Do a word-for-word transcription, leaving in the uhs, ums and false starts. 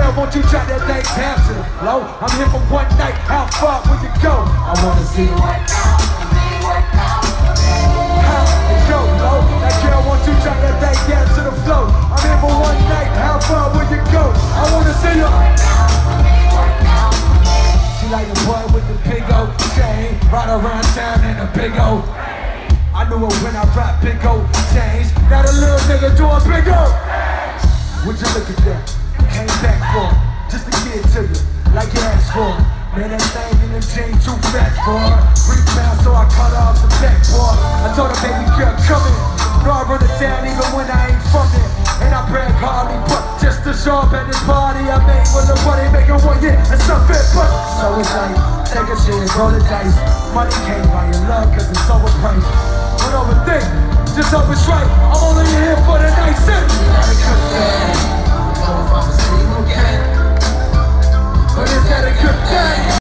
girl, won't you drop that thing down to the flow? I'm here for one night, how far will you go? I wanna see you work out for me, work out for me. Hey, go low, that girl, won't you drop that thing down to the flow? I'm here for one night, how far will you go? I wanna see you work out for me, work out for me. She like a boy with the big old chain, ride around town in a big old. I knew it when I rap big old chains. Now the little nigga doing big old. Would you look at that? Came back for it, just to give it to you, like you asked for it. Man, that thing in the jeans too fat for her. Three pounds, so I cut off the back for her. I told her, baby girl, come in. No, I run it down even when I ain't from it. And I brag hardly, but just to show up at this party I made with the money making one year and something, but so it's like, take a chance, roll the dice. Money can't buy your love, cause it's overpriced. Don't overthink, just hope it's right. I'm only here for